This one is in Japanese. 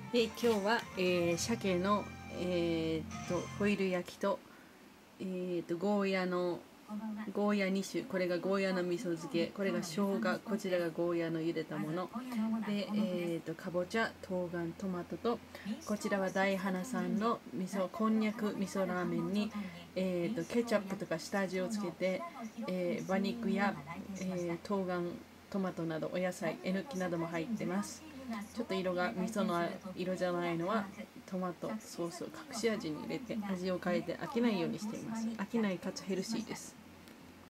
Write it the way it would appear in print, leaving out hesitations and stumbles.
で今日は、鮭の、ホイル焼きと、ゴーヤ2種、これがゴーヤの味噌漬け、これが生姜、こちらがゴーヤの茹でたもので、かぼちゃ、冬瓜、トマトと、こちらは大花さんのこんにゃく味噌ラーメンに、ケチャップとか下味をつけて、馬肉や、冬瓜、トマトなどお野菜、えのきなども入ってます。ちょっと色が味噌の色じゃないのはトマトソースを隠し味に入れて味を変えて飽きないようにしています。飽きないかつヘルシーです。